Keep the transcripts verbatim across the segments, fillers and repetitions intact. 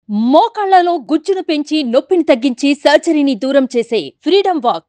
మోకాళ్లలో గుజ్జును పెంచి నొప్పిని తగ్గించి సర్జరీని దూరం చేసే ఫ్రీడమ్ వాక్.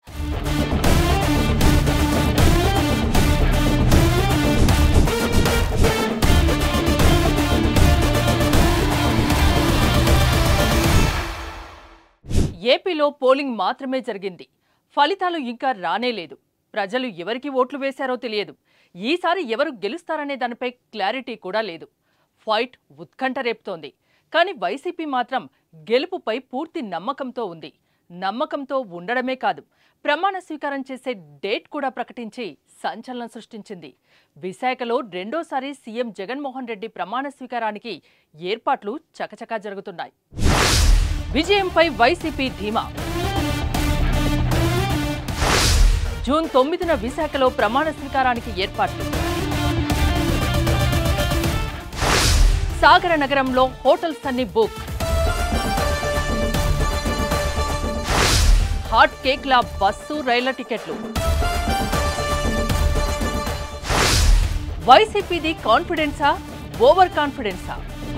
ఏపీలో పోలింగ్ మాత్రమే జరిగింది. ఫలితాలు ఇంకా రానే లేదు. ప్రజలు ఎవరికి ఓట్లు వేశారో తెలియదు. ఈసారి ఎవరు గెలుస్తారనే దానిపై క్లారిటీ కూడా లేదు. ఫైట్ ఉత్కంఠ రేపుతోంది. కానీ వైసీపీ మాత్రం గెలుపుపై పూర్తి నమ్మకంతో ఉంది. నమ్మకంతో ఉండడమే కాదు, ప్రమాణ స్వీకారం చేసే డేట్ కూడా ప్రకటించి సంచలనం సృష్టించింది. విశాఖలో రెండోసారి సీఎం జగన్మోహన్ రెడ్డి ప్రమాణ స్వీకారానికి ఏర్పాట్లు చకచకా జరుగుతున్నాయి. విజయంపై వైసీపీ ధీమా. జూన్ తొమ్మిదిన విశాఖలో ప్రమాణ స్వీకారానికి ఏర్పాట్లు. సాగర నగరంలో హోటల్స్ అన్ని బుక్. హాట్ కేక్ల బస్సు రైళ్ల టికెట్లు. వైసీపీది కాన్ఫిడెన్సా, ఓవర్ కాన్ఫిడెన్సా?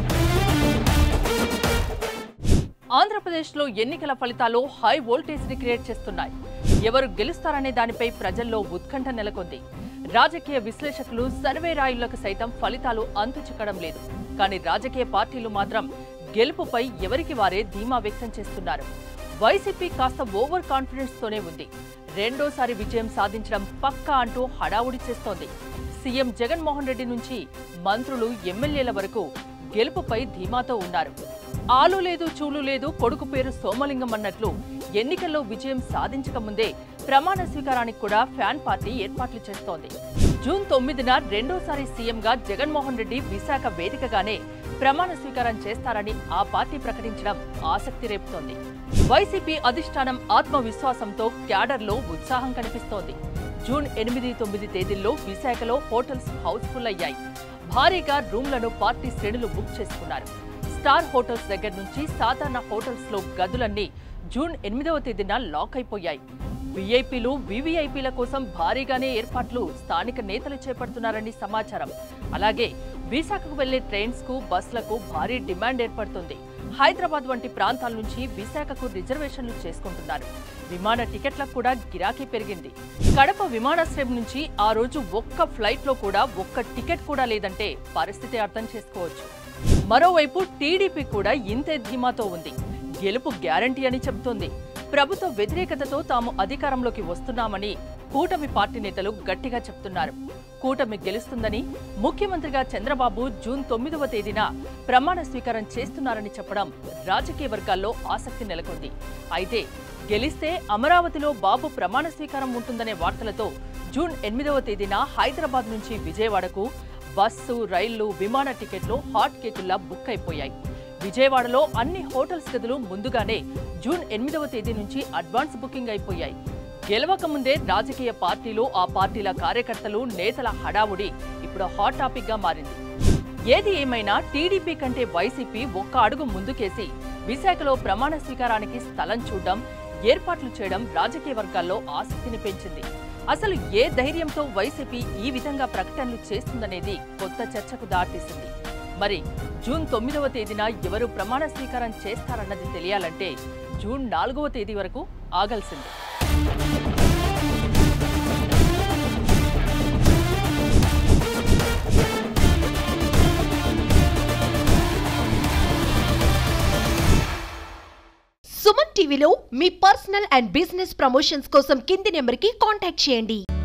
ఆంధ్రప్రదేశ్లో ఎన్నికల ఫలితాలు హై వోల్టేజ్ ని క్రియేట్ చేస్తున్నాయి. ఎవరు గెలుస్తారనే దానిపై ప్రజల్లో ఉత్కంఠ నెలకొంది. రాజకీయ విశ్లేషకులు, సర్వే రాయుళ్లకు సైతం ఫలితాలు అంతు చిక్కడం లేదు. కానీ రాజకీయ పార్టీలు మాత్రం గెలుపుపై ఎవరికి వారే ధీమా వ్యక్తం చేస్తున్నారు. వైసీపీ కాస్త ఓవర్ కాన్ఫిడెన్స్ తోనే ఉంది. రెండోసారి విజయం సాధించడం పక్కా అంటూ హడావుడి చేస్తోంది. సీఎం జగన్మోహన్ రెడ్డి నుంచి మంత్రులు, ఎమ్మెల్యేల వరకు గెలుపుపై ధీమాతో ఉన్నారు. ఆలు లేదు చూలు లేదు, కొడుకు పేరు సోమలింగం అన్నట్లు ఎన్నికల్లో విజయం సాధించక ముందే ప్రమాణ స్వీకారానికి కూడా ఫ్యాన్ పార్టీ ఏర్పాట్లు చేస్తోంది. జూన్ తొమ్మిదిన రెండోసారి సీఎంగా జగన్మోహన్ రెడ్డి విశాఖ వేదికగానే ప్రమాణ స్వీకారం చేస్తారని ఆ పార్టీ ప్రకటించడం ఆసక్తి రేపుతోంది. వైసీపీ అధిష్టానం ఆత్మవిశ్వాసంతో క్యాడర్లో ఉత్సాహం కనిపిస్తోంది. జూన్ ఎనిమిది, తొమ్మిది తేదీల్లో విశాఖలో హోటల్స్ హౌస్ఫుల్ అయ్యాయి. భారీగా రూమ్లను పార్టీ శ్రేణులు బుక్ చేసుకున్నారు. స్టార్ హోటల్స్ దగ్గర నుంచి సాధారణ హోటల్స్ లో గదులన్నీ జూన్ ఎనిమిదవ తేదీన లాక్ అయిపోయాయి. వీఐపీలు, వీవీఐపీల కోసం భారీగానే ఏర్పాట్లు స్థానిక నేతలు చేపడుతున్నారని సమాచారం. అలాగే విశాఖకు వెళ్లే ట్రైన్స్ కు, బస్సులకు భారీ డిమాండ్ ఏర్పడుతుంది. హైదరాబాద్ వంటి ప్రాంతాల నుంచి విశాఖకు రిజర్వేషన్లు చేసుకుంటున్నారు. విమాన టికెట్లకు కూడా గిరాకీ పెరిగింది. కడప విమానాశ్రయం నుంచి ఆ రోజు ఒక్క ఫ్లైట్ లో కూడా ఒక్క టికెట్ కూడా లేదంటే పరిస్థితి అర్థం చేసుకోవచ్చు. మరోవైపు టీడీపీ కూడా ఇంతే ధీమాతో ఉంది. గెలుపు గ్యారంటీ అని చెబుతోంది. ప్రభుత్వ వ్యతిరేకతతో తాము అధికారంలోకి వస్తున్నామని కూటమి పార్టీ నేతలు గట్టిగా చెప్తున్నారు. కూటమి గెలుస్తుందని, ముఖ్యమంత్రిగా చంద్రబాబు జూన్ తొమ్మిదవ తేదీన ప్రమాణ స్వీకారం చేస్తున్నారని చెప్పడం రాజకీయ వర్గాల్లో ఆసక్తి నెలకొంది. అయితే గెలిస్తే అమరావతిలో బాబు ప్రమాణ స్వీకారం ఉంటుందనే వార్తలతో జూన్ ఎనిమిదవ తేదీన హైదరాబాద్ నుంచి విజయవాడకు బస్సు, రైళ్లు, విమాన టికెట్లు హాట్ కేకుల్లా బుక్ అయిపోయాయి. విజయవాడలో అన్ని హోటల్స్ గదులు ముందుగానే జూన్ ఎనిమిదవ తేదీ నుంచి అడ్వాన్స్ బుకింగ్ అయిపోయాయి. గెలవక ముందే రాజకీయ పార్టీలు, ఆ పార్టీల కార్యకర్తలు, నేతల హడావుడి ఇప్పుడు హాట్ టాపిక్ గా మారింది. ఏది ఏమైనా టీడీపీ కంటే వైసీపీ ఒక్క అడుగు ముందుకేసి విశాఖలో ప్రమాణ స్వీకారానికి స్థలం చూడడం, ఏర్పాట్లు చేయడం రాజకీయ వర్గాల్లో ఆసక్తిని పెంచింది. అసలు ఏ ధైర్యంతో వైసీపీ ఈ విధంగా ప్రకటనలు చేస్తుందనేది కొత్త చర్చకు దారితీసింది. మరి జూన్ తొమ్మిదవ తేదీన ఎవరు ప్రమాణ స్వీకారం చేస్తారన్నది తెలియాలంటే జూన్ నాలుగవ తేదీ వరకు ఆగాల్సిందే. సుమన్ టీవీలో మీ పర్సనల్ అండ్ బిజినెస్ ప్రమోషన్స్ కోసం కింది నెంబర్కి కాంటాక్ట్ చేయండి.